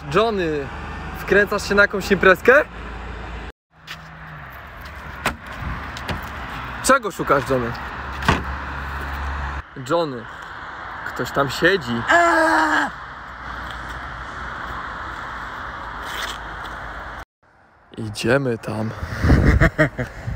Johnny, wkręcasz się na jakąś imprezkę? Czego szukasz, Johnny? Johnny, ktoś tam siedzi. Idziemy tam.